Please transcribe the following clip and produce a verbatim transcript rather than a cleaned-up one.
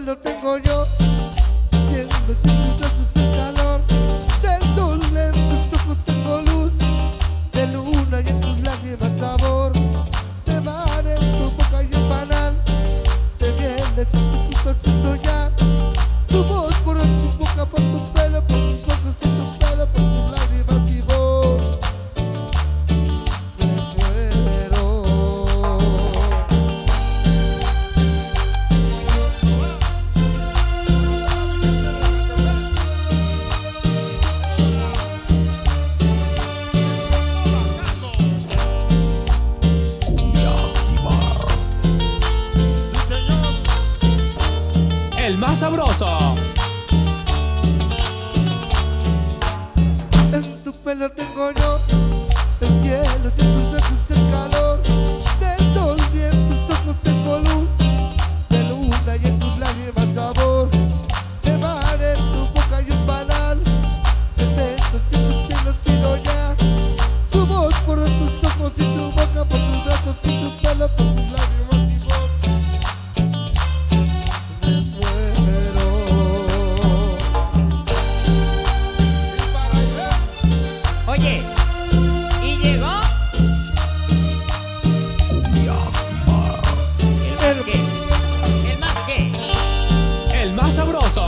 pelo tengo yo, siento en tus brazos el calor del sol, en tus ojos tengo luz de luna y en tus lágrimas sabor de mar, en tu boca y un banal te vienes en tu solcito ya, tu voz por tu boca, por tu pelo, por tus ojos y tu pelo, por tus lágrimas y voz. El más sabroso. En tu pelo tengo yo el cielo y en tus besos el calor del sol y en tus ojos tengo luz de luna y en tus lágrimas sabor de mar, en tu boca y un banal de besos y tus pies pido ya, tu voz por tus ojos y tu boca, por tus brazos y tu pelo, por tus lágrimas y voz. Oye, y llegó el más que, el más que, El más sabroso.